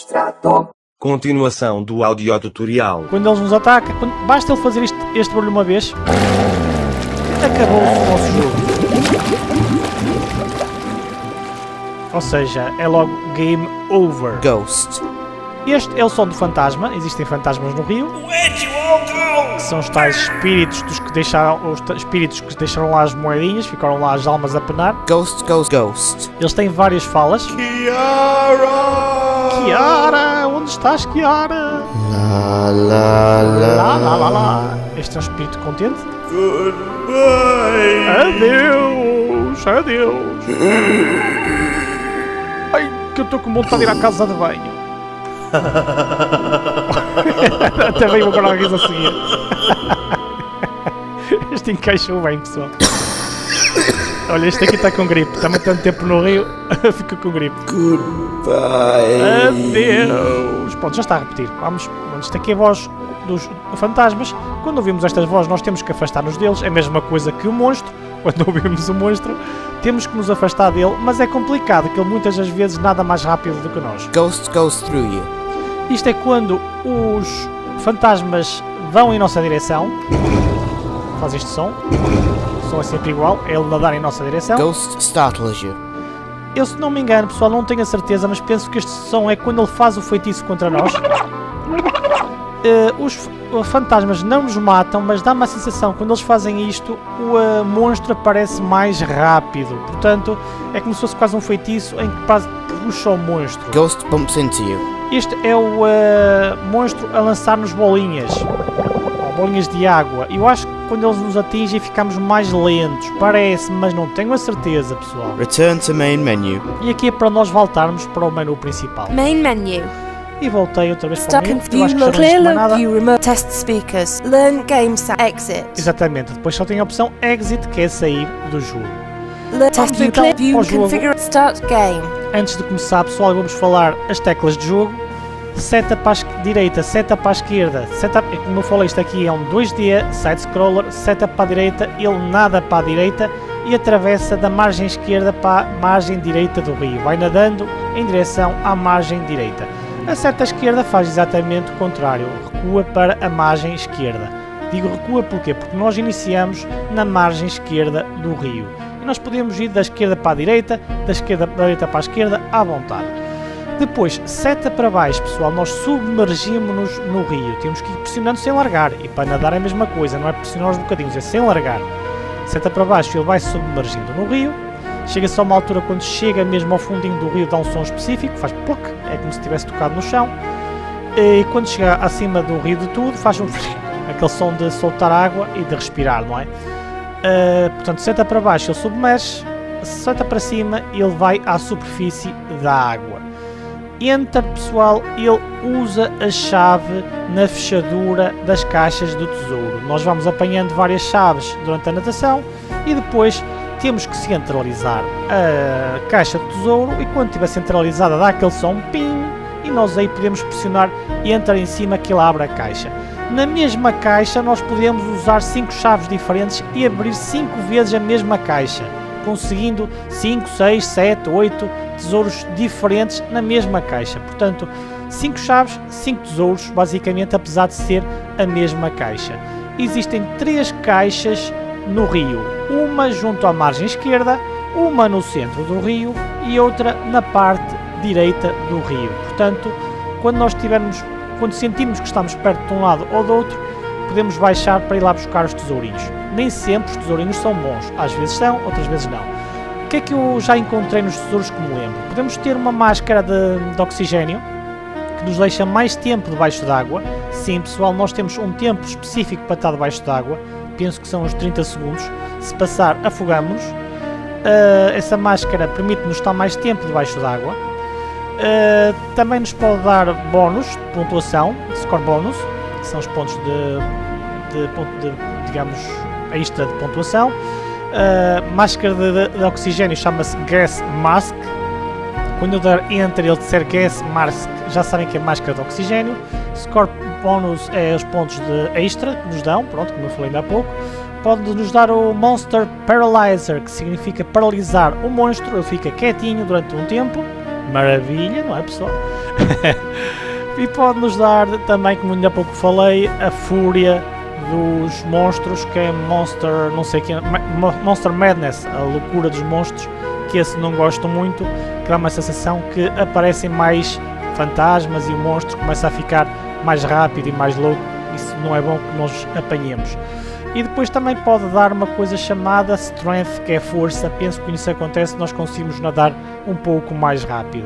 Continuação do audiotutorial. Quando eles nos atacam, basta ele fazer este barulho uma vez, acabou-se o nosso jogo. Ou seja, é logo game over. Ghost. Este é o som do fantasma. Existem fantasmas no rio, que são os tais espíritos que deixaram lá as moedinhas, ficaram lá as almas a penar. Ghost, ghost, ghost. Eles têm várias falas. Kiara, onde estás, Kiara? La la la. Lá, lá, lá, lá. Este é um espírito contente. Goodbye. Adeus, adeus. Ai, que eu estou com vontade de ir à casa de banho. Até veio agora a risa a seguir. Este encaixou bem, pessoal. Olha, este aqui está com gripe. Está muito tanto tempo no rio, fica com gripe. Goodbye. Adeus. Pronto, já está a repetir. Vamos, isto aqui é a voz dos fantasmas. Quando ouvimos estas vozes, nós temos que afastar-nos deles. É a mesma coisa que o monstro. Quando ouvimos o monstro, temos que nos afastar dele, mas é complicado, que ele muitas das vezes nada mais rápido do que nós. Ghost goes through you. Isto é quando os fantasmas vão em nossa direção. Faz este som. O som é sempre igual, é ele nadar em nossa direção. Ghost startles you. Eu, se não me engano, pessoal, não tenho a certeza, mas penso que este som é quando ele faz o feitiço contra nós. Os fantasmas não nos matam, mas dá-me a sensação, quando eles fazem isto, o monstro aparece mais rápido. Portanto, é como se fosse quase um feitiço em que puxa o monstro. Ghost bumps into you. Este é o monstro a lançar-nos bolinhas. Ou bolinhas de água. Eu acho que quando eles nos atingem ficamos mais lentos. Parece, mas não tenho a certeza, pessoal. Return to main menu. E aqui é para nós voltarmos para o menu principal. Main menu. E voltei outra vez para o Stuck in menu. Eu acho que já não clear existe mais nada. view remote test speakers. Learn game exit. Exatamente. Depois só tem a opção Exit, que é sair do jogo. Test view então clear view ao jogo. configure start game. Antes de começar, pessoal, vamos falar as teclas de jogo. Seta para a direita, seta para a esquerda. Seta, como eu falei, isto aqui é um 2D, side-scroller. Seta para a direita, ele nada para a direita e atravessa da margem esquerda para a margem direita do rio. Vai nadando em direção à margem direita. A seta esquerda faz exatamente o contrário, recua para a margem esquerda. Digo recua porquê? Porque nós iniciamos na margem esquerda do rio. E nós podemos ir da esquerda para a direita, da direita para a esquerda, à vontade. Depois, seta para baixo, pessoal, nós submergimos-nos no rio. Temos que ir pressionando sem largar. E para nadar é a mesma coisa, não é pressionar os bocadinhos, é sem largar. Seta para baixo, ele vai submergindo no rio. Chega-se a uma altura, quando chega mesmo ao fundinho do rio, dá um som específico, faz pluc, é como se tivesse tocado no chão. E quando chega acima do rio de tudo, faz aquele som de soltar água e de respirar, não é? Portanto, seta para baixo, ele submerge, seta para cima, ele vai à superfície da água. Entra, pessoal, ele usa a chave na fechadura das caixas do tesouro. Nós vamos apanhando várias chaves durante a natação e depois temos que centralizar a caixa de tesouro e quando estiver centralizada dá aquele som, pim, e nós aí podemos pressionar e entrar em cima que ele abre a caixa. Na mesma caixa nós podemos usar 5 chaves diferentes e abrir 5 vezes a mesma caixa, conseguindo 5, 6, 7, 8 tesouros diferentes na mesma caixa. Portanto, 5 chaves, 5 tesouros, basicamente, apesar de ser a mesma caixa. Existem 3 caixas no rio, uma junto à margem esquerda, uma no centro do rio e outra na parte direita do rio. Portanto, quando sentimos que estamos perto de um lado ou do outro, podemos baixar para ir lá buscar os tesourinhos. Nem sempre os tesourinhos são bons, às vezes são, outras vezes não. O que é que eu já encontrei nos tesouros que me lembro? Podemos ter uma máscara de oxigênio, que nos deixa mais tempo debaixo d'água. Sim, pessoal, nós temos um tempo específico para estar debaixo d'água, penso que são uns 30 segundos, se passar afogamos-nos. Essa máscara permite-nos estar mais tempo debaixo d'água. Também nos pode dar bónus de pontuação, score bónus, que são os pontos digamos, extra de pontuação. Máscara de oxigênio chama-se Gas Mask. Quando eu der Enter ele disser Gas Mask, já sabem que é máscara de oxigênio. Score bónus é os pontos de extra que nos dão, pronto, como eu falei ainda há pouco. Pode nos dar o Monster Paralyzer, que significa paralisar o monstro, ele fica quietinho durante um tempo, maravilha, não é, pessoal? E pode-nos dar também, como ainda há pouco falei, a fúria dos monstros, que é Monster, não sei quem, Monster Madness, a loucura dos monstros, que esse não gosto muito, que dá uma sensação que aparecem mais fantasmas e o monstro começa a ficar mais rápido e mais louco. Isso não é bom que nós apanhemos. E depois também pode dar uma coisa chamada Strength, que é força. Penso que isso acontece, nós conseguimos nadar um pouco mais rápido.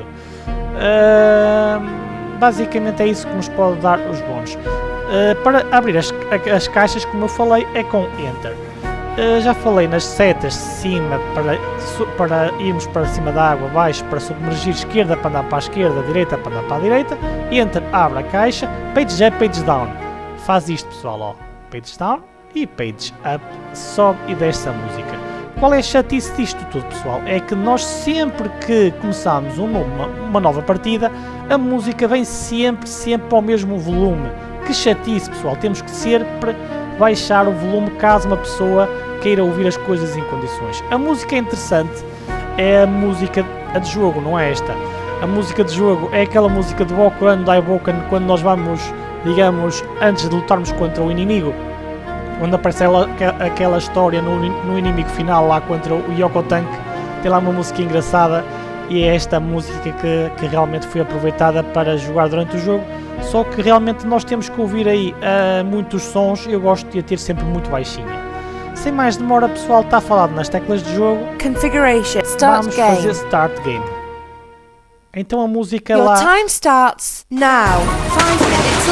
Basicamente é isso que nos pode dar os bônus. Para abrir as caixas, como eu falei, é com Enter. Já falei nas setas de cima para irmos para cima da água, baixo para submergir, esquerda para andar para a esquerda, direita para andar para a direita. Enter abre a caixa, page up, page down. Faz isto, pessoal, ó. Page down e page up, sobe e desce a música. Qual é a chatice disto tudo, pessoal? É que nós sempre que começamos uma nova partida, a música vem sempre ao mesmo volume. Que chatice, pessoal, temos que sempre baixar o volume caso uma pessoa queira ouvir as coisas em condições. A música é interessante, é a música de jogo, não é esta. A música de jogo é aquela música de Boku Daiboken quando nós vamos, digamos, antes de lutarmos contra o inimigo. Quando aparece aquela história no inimigo final lá contra o Yoko Tank, tem lá uma música engraçada e é esta música que realmente foi aproveitada para jogar durante o jogo. Só que realmente nós temos que ouvir aí muitos sons, eu gosto de a ter sempre muito baixinha. Sem mais demora, pessoal, está falado nas teclas de jogo. Configuration. Start Vamos game. fazer Start Game. Então a música Your lá... time starts now. 5 minutes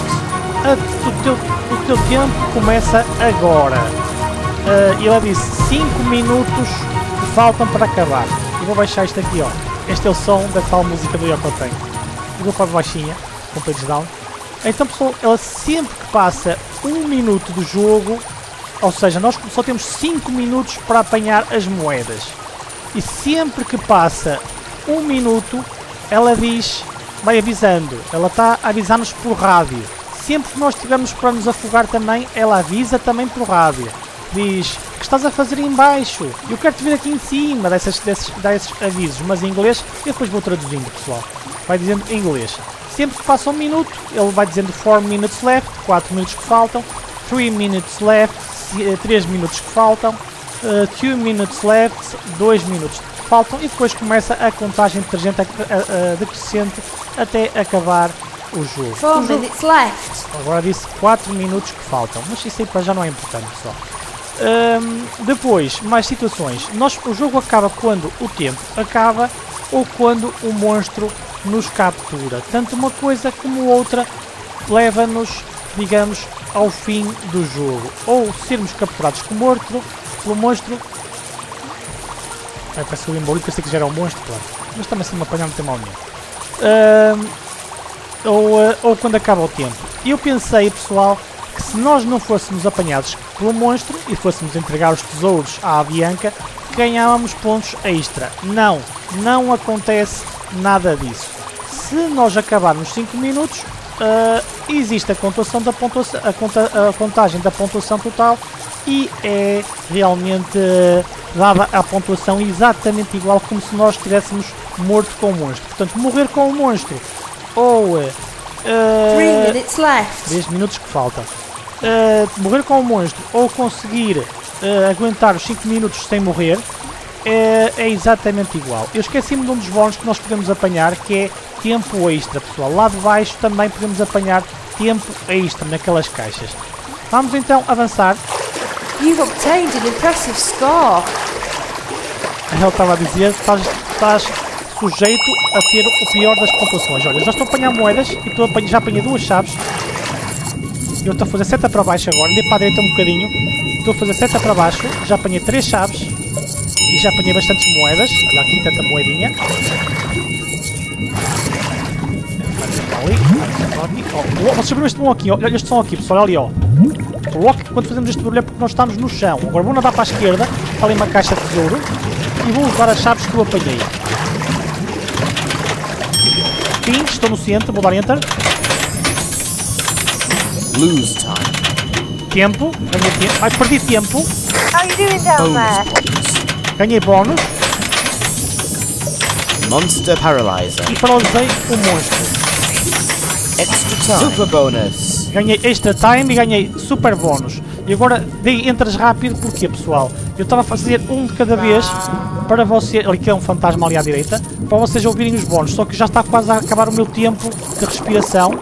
left. O teu tempo começa agora. E ela disse 5 minutos que faltam para acabar. Eu vou baixar isto aqui, ó. Este é o som da tal música do Yoko Tank. Eu vou para a baixinha, com page down. Então, pessoal, ela sempre que passa 1 minuto do jogo, ou seja, nós só temos 5 minutos para apanhar as moedas. E sempre que passa 1 minuto, ela diz, vai avisando. Ela está a avisar-nos por rádio. Sempre que nós estivermos para nos afogar também, ela avisa também por rádio. Diz, o que estás a fazer em baixo? Eu quero te ver aqui em cima, desses avisos. Mas em inglês, eu depois vou traduzindo, pessoal. Vai dizendo em inglês. Sempre que passa 1 minuto, ele vai dizendo 4 minutes left, 4 minutos que faltam. 3 minutes left, 3 minutos que faltam. 2 minutes left, 2 minutos que faltam. E depois começa a contagem decrescente até acabar o jogo. 4 minutes left. Agora disse 4 minutos que faltam, mas isso aí para já não é importante, pessoal. Depois, mais situações. O jogo acaba quando o tempo acaba ou quando o monstro nos captura. Tanto uma coisa como outra leva-nos, digamos, ao fim do jogo. Ou sermos capturados pelo monstro. Parece que eu emboli, pensei que já era um monstro, claro. Mas também se me apanhar não tem mal nenhum. Ou quando acaba o tempo. Eu pensei, pessoal, que se nós não fôssemos apanhados pelo monstro e fôssemos entregar os tesouros à Bianca, ganhávamos pontos extra. Não acontece nada disso. Se nós acabarmos 5 minutos, existe a contagem da pontuação total e é realmente dada a pontuação exatamente igual como se nós estivéssemos morto com o monstro. Portanto, morrer com o monstro ou 3 minutes left. 10 minutos que faltam. Morrer com o monstro ou conseguir aguentar os 5 minutos sem morrer é exatamente igual. Eu esqueci-me de um dos bónus que nós podemos apanhar, que é tempo extra, pessoal. Lá de baixo também podemos apanhar tempo extra naquelas caixas. Vamos então avançar. You've obtained an impressive score. Ele estava a dizer, estás sujeito a ter o pior das pontuações. Olha, já estou a apanhar moedas e já apanhei 2 chaves. Eu estou a fazer seta para baixo agora, andei para a direita um bocadinho. Estou a fazer seta para baixo, já apanhei 3 chaves. E já apanhei bastantes moedas. Olha aqui, tanta moedinha. Vocês viram este som aqui? Olha este som aqui, pessoal, ali, ó. Coloque quando fazemos este barulho é porque nós estamos no chão. Agora vou nadar para a esquerda, está ali uma caixa de tesouro. E vou usar as chaves que eu apanhei. Fim, estou no centro, vou dar Enter. Lose time. Tempo, ganhei tempo. Ai, perdi tempo. How are you doing down there? Ganhei bónus. Monster Paralyzer. E paralisei o monstro. Extra time. Super bonus. Ganhei extra time e ganhei super bónus. E agora dei entras rápido, porque pessoal? Eu estava a fazer um de cada vez para você. Ali que é um fantasma ali à direita, para vocês ouvirem os bónus. Só que já está quase a acabar o meu tempo de respiração.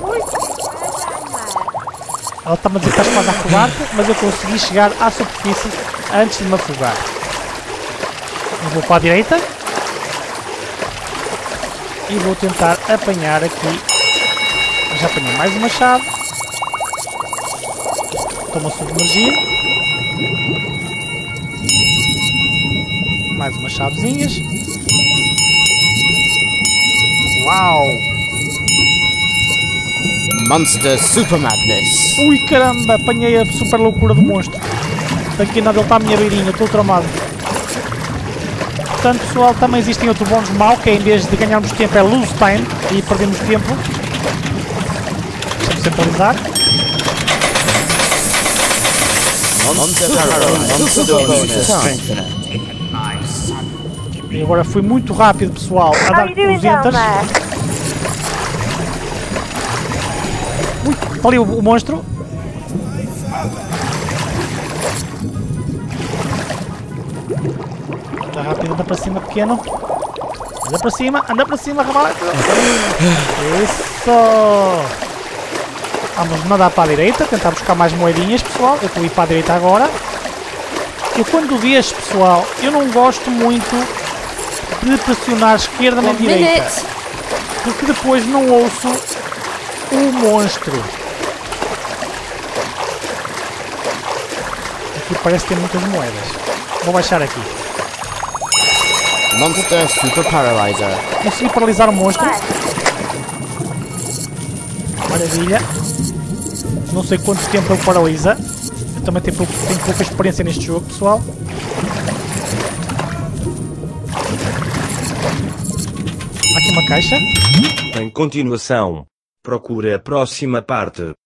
Ela está-me a dizer que está quase a afogar-te, mas eu consegui chegar à superfície antes de me afogar. Eu vou para a direita e vou tentar apanhar aqui. Já apanhei mais uma chave. Toma submergia. Mais umas chavezinhas. Uau! Monster Super Madness. Ui caramba, apanhei a super loucura do monstro. Daqui nada, ele está à minha beirinha, estou tramado. Portanto pessoal, também existem outro bónus mau, que é em vez de ganharmos tempo é lose time, e perdemos tempo. Deixa-me centralizar. Monster Paralyzer. Strengthener. E agora fui muito rápido pessoal, a dar os enters. Ui, está ali o monstro. Anda rápido, anda para cima, pequeno. Anda para cima, rapaz. Isso! Vamos nadar para a direita, tentar buscar mais moedinhas, pessoal. Eu estou a ir para a direita agora. Eu quando vejo, pessoal, eu não gosto muito de pressionar esquerda nem direita. Porque depois não ouço o monstro. Aqui parece ter muitas moedas. Vou baixar aqui. Monster Super Paralyzer. Consegui paralisar o monstro. Maravilha. Não sei quanto tempo ele paralisa. Eu também tenho pouca experiência neste jogo, pessoal. Aqui uma caixa. Em continuação, procure a próxima parte.